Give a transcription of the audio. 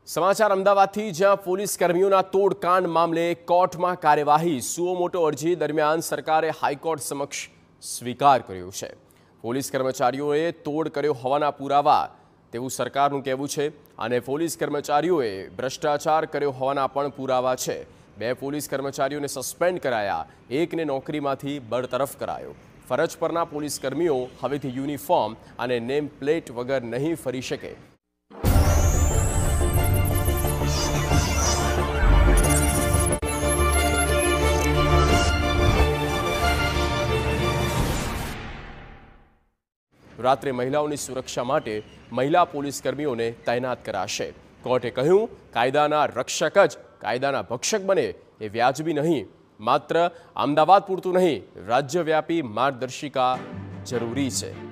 સમાચાર અમદાવાદથી, જ્યાં પોલીસ કર્મીઓના તોડકાંડ મામલે કોર્ટમાં કાર્યવાહી। સુઓ મોટો અરજી દરમિયાન સરકારે હાઈકોર્ટ સમક્ષ સ્વીકાર કર્યો છે। પોલીસ કર્મચારીઓએ તોડ કર્યો હોવાના પુરાવા તેવું સરકારનું કહેવું છે અને પોલીસ કર્મચારીઓએ ભ્રષ્ટાચાર કર્યો હોવાના પણ પુરાવા છે। બે પોલીસ કર્મચારીઓને સસ્પેન્ડ કરાયા, એકને નોકરીમાંથી બરતરફ કરાયો। ફરજ પરના પોલીસ કર્મીઓ હવેથી યુનિફોર્મ અને નેમ પ્લેટ વગર નહીં ફરી શકે। રાત્રે મહિલાઓની સુરક્ષા માટે મહિલા પોલીસ કર્મીઓને તૈનાત કરાશે। કોર્ટે કહ્યું, કાયદાના રક્ષક જ કાયદાના ભક્ષક બને એ વ્યાજબી નહીં। માત્ર અમદાવાદ પૂરતું નહીં, રાજ્યવ્યાપી માર્ગદર્શિકા જરૂરી છે।